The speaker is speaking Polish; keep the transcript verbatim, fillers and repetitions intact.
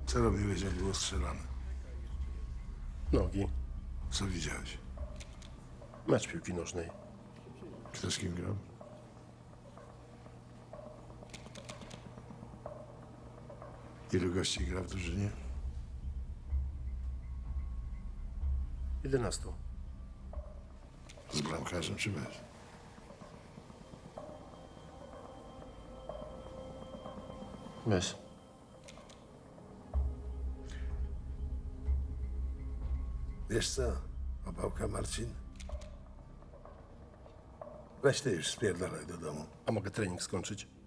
Co robiłeś, jak było strzelane? Nogi. Co widziałeś? Mecz piłki nożnej. Kto z kim grał? Ilu gości gra w drużynie? jedenastu. Z bramkarzem czy bez? Bez. Wiesz co, opałka Marcin? Weź ty już spierdalaj do domu. A mogę trening skończyć?